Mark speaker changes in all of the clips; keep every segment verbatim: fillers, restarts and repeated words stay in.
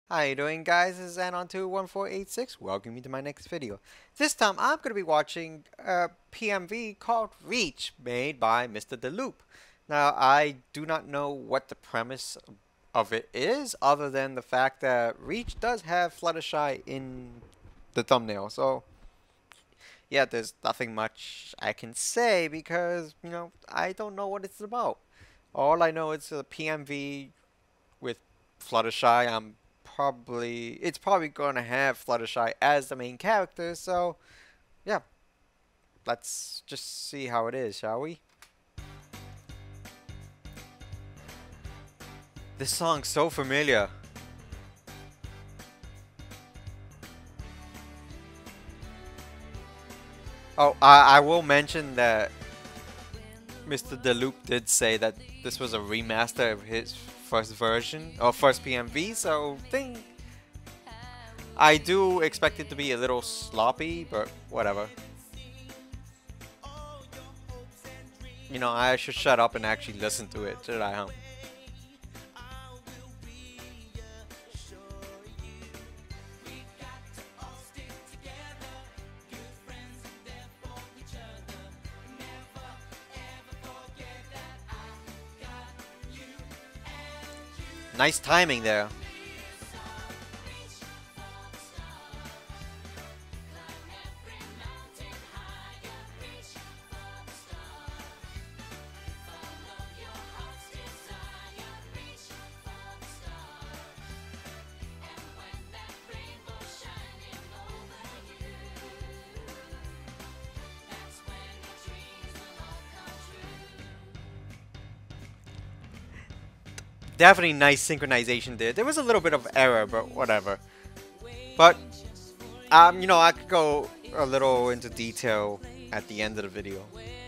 Speaker 1: How you doing, guys? This is Anon two one four eight six. Welcome you to my next video. This time I'm going to be watching a P M V called Reach, made by Mister DeLoop. Now, I do not know what the premise of it is, other than the fact that Reach does have Fluttershy in the thumbnail. So, yeah, there's nothing much I can say because, you know, I don't know what it's about. All I know is a P M V with Fluttershy. I'm probably it's probably gonna have Fluttershy as the main character. So yeah, let's just see how it is, shall we? This song's so familiar. Oh, I, I will mention that Mister DeLoop did say that this was a remaster of his first version or first P M V. So think I do expect it to be a little sloppy, but whatever. You know, I should shut up and actually listen to it, should I, huh? Nice timing there. Definitely nice synchronization there. There was a little bit of error, but whatever. But, um, you know, I could go a little into detail at the end of the video.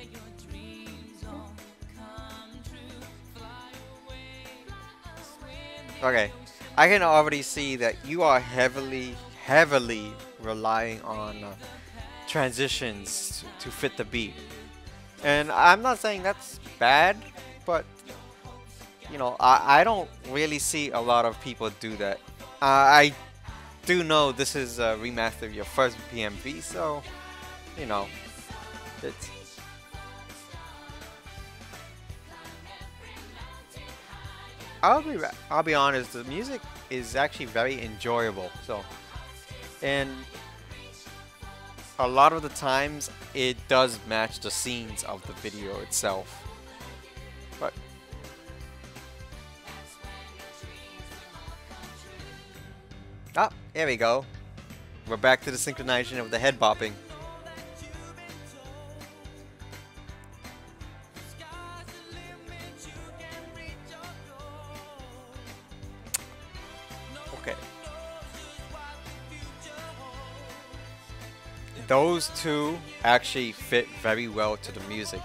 Speaker 1: Okay, I can already see that you are heavily, heavily relying on uh, transitions to, to fit the beat. And I'm not saying that's bad, but you know, I, I don't really see a lot of people do that. Uh, I do know this is a remaster of your first P M V, so, you know, it's... I'll be, I'll be honest, the music is actually very enjoyable, so, and a lot of the times it does match the scenes of the video itself. But ah, here we go. We're back to the synchronization of the head bopping. Okay. Those two actually fit very well to the music.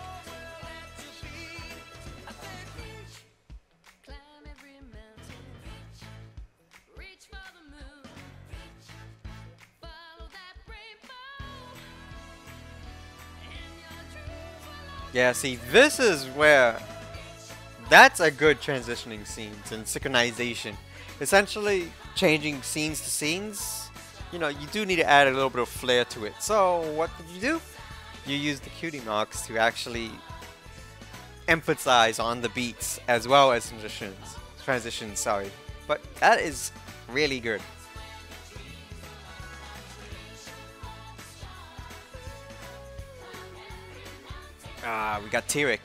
Speaker 1: Yeah, see, this is where that's a good transitioning scenes and synchronization. Essentially, changing scenes to scenes, you know, you do need to add a little bit of flair to it. So, what did you do? You use the cutie marks to actually emphasize on the beats as well as transitions. Transitions, sorry. But that is really good. Ah, we got Tyrek.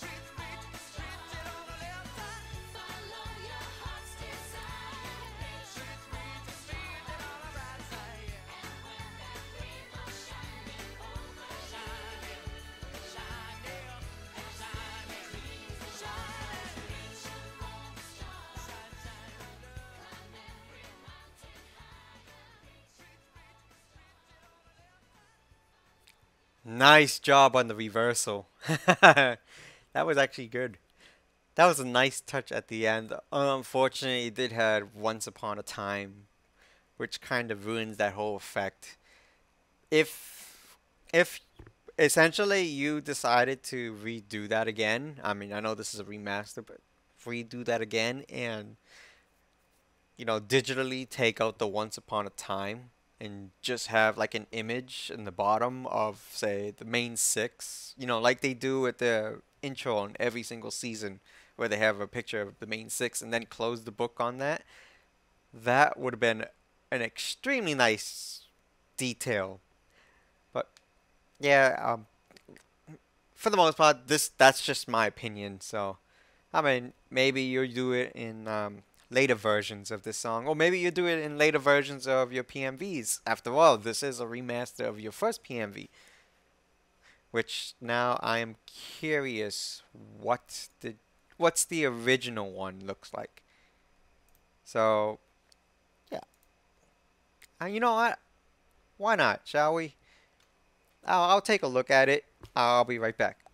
Speaker 1: Nice job on the reversal. That was actually good. That was a nice touch at the end. Unfortunately, it did have Once Upon a Time, which kind of ruins that whole effect. If if essentially you decided to redo that again, I mean, I know this is a remaster, but redo that again and you know, digitally take out the Once Upon a Time and just have like an image in the bottom of, say, the main six, you know, like they do at the intro on every single season, where they have a picture of the main six and then close the book on that. That would have been an extremely nice detail. But yeah, um, for the most part, this that's just my opinion. So I mean, maybe you do it in um, later versions of this song, or maybe you do it in later versions of your P M Vs. After all, this is a remaster of your first P M V, which now I am curious what the what's the original one looks like. So yeah, uh, you know what? Why not? Shall we? I'll, I'll take a look at it. I'll be right back.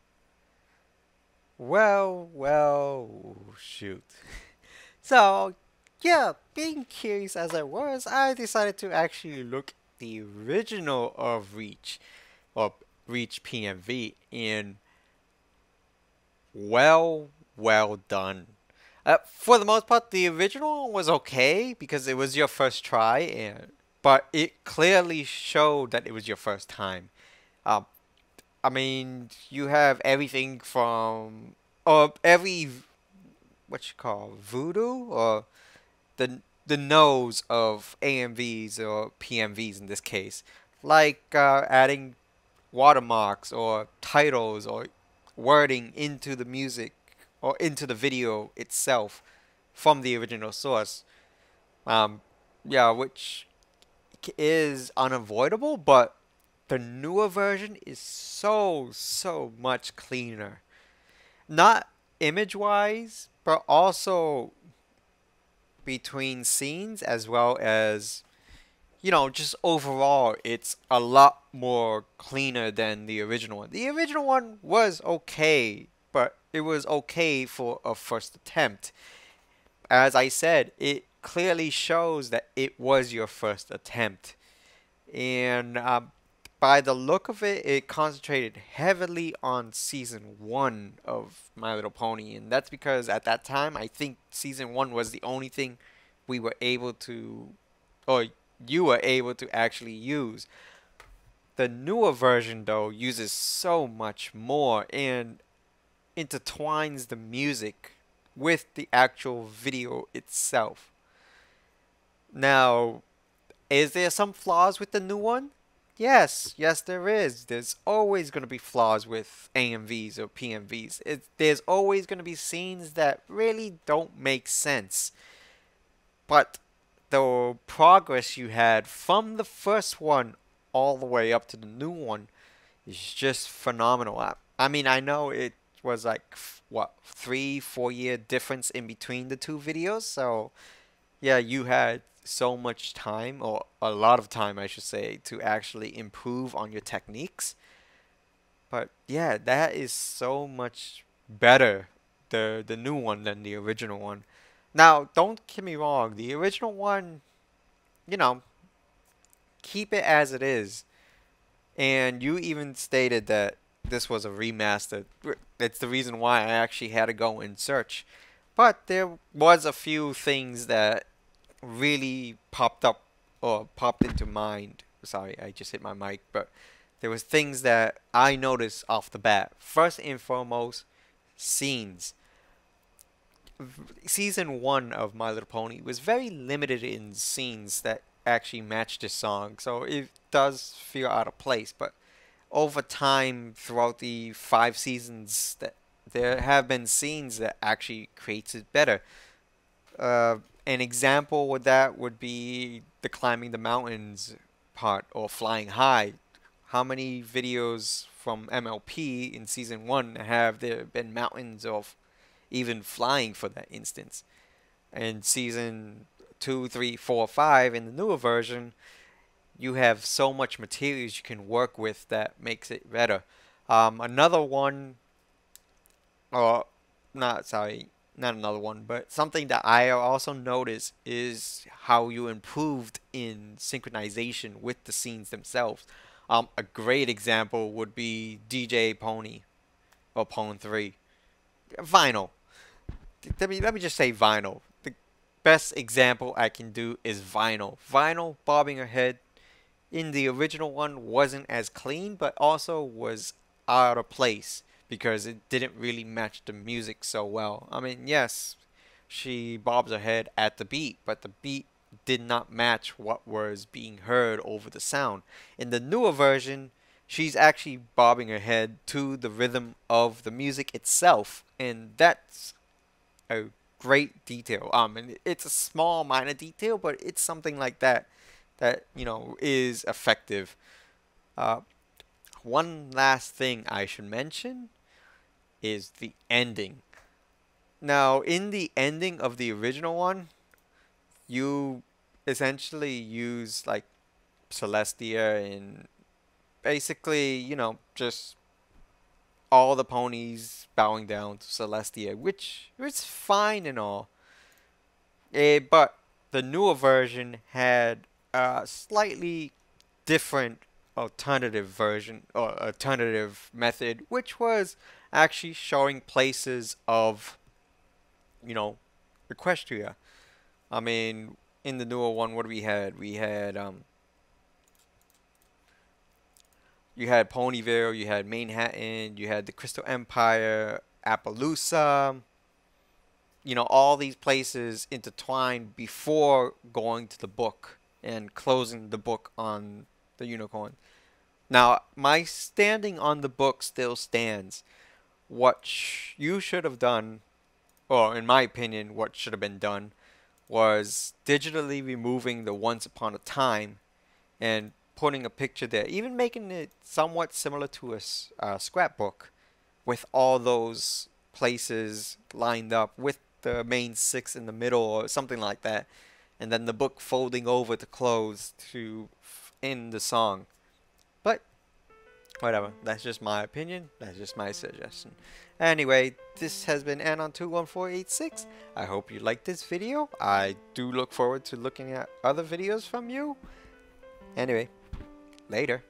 Speaker 1: Well, well, shoot. So, yeah, being curious as I was, I decided to actually look the original of Reach, or Reach P M V, in well, well done. Uh, for the most part, the original was okay because it was your first try, and but it clearly showed that it was your first time. Um, I mean, you have everything from, or every, what you call, voodoo, or the the nose of A M Vs or P M Vs in this case, like uh, adding watermarks or titles or wording into the music or into the video itself from the original source. Um, yeah, which is unavoidable, but the newer version is so so much cleaner. Not image wise, but also between scenes, as well as, you know, just overall, it's a lot more cleaner than the original one. The original one was okay, but it was okay for a first attempt. As I said, it clearly shows that it was your first attempt. And um, by the look of it, it concentrated heavily on season one of My Little Pony, and that's because at that time, I think season one was the only thing we were able to, or you were able to actually use. The newer version, though, uses so much more and intertwines the music with the actual video itself. Now, is there some flaws with the new one? Yes, yes, there is. There's always going to be flaws with A M Vs or P M Vs. It, there's always going to be scenes that really don't make sense. But the progress you had from the first one all the way up to the new one is just phenomenal. I, I mean, I know it was like, what, three, four year difference in between the two videos. So, yeah, you had so much time, or a lot of time, I should say, to actually improve on your techniques. But yeah, that is so much better, the the new one, than the original one. Now, don't get me wrong, the original one, you know, keep it as it is. And you even stated that this was a remaster. It's the reason why I actually had to go and search. But there was a few things that really popped up or popped into mind. Sorry, I just hit my mic, but there was things that I noticed off the bat. First and foremost, scenes. Season one of My Little Pony was very limited in scenes that actually matched this song, so it does feel out of place. But over time, throughout the five seasons, that there have been scenes that actually creates it better. Uh, an example with that would be the climbing the mountains part, or flying high. How many videos from M L P in season one have there been mountains of even flying for that instance? And season two, three, four, five in the newer version, you have so much materials you can work with that makes it better. Um, another one, or not, sorry, not another one, but something that I also noticed is how you improved in synchronization with the scenes themselves. Um, a great example would be D J Pony, or Pwn three. Vinyl. Let me, let me just say Vinyl. The, best example I can do is Vinyl. Vinyl bobbing her head in the original one wasn't as clean, but also was out of place because it didn't really match the music so well. I mean, yes, she bobs her head at the beat, but the beat did not match what was being heard over the sound. In the newer version, she's actually bobbing her head to the rhythm of the music itself, and that's a great detail. Um, and it's a small, minor detail, but it's something like that that you know is effective. Uh, One last thing I should mention is the ending. Now, in the ending of the original one, you essentially use like Celestia and basically, you know, just all the ponies bowing down to Celestia, which is fine and all. Eh, but the newer version had a slightly different alternative version or alternative method, which was actually showing places of, you know, Equestria. I mean, in the newer one, what we had? We had um, you had Ponyville, you had Manhattan, you had the Crystal Empire, Appaloosa. You know, all these places intertwined before going to the book and closing the book on the unicorn. Now, my standing on the book still stands. What sh you should have done, or in my opinion, what should have been done, was digitally removing the Once Upon a Time and putting a picture there, even making it somewhat similar to a s- uh, scrapbook with all those places lined up with the main six in the middle or something like that, and then the book folding over to close to f- end the song. But whatever, that's just my opinion, that's just my suggestion. Anyway, this has been Anon two one four eight six. I hope you liked this video. I do look forward to looking at other videos from you. Anyway, later.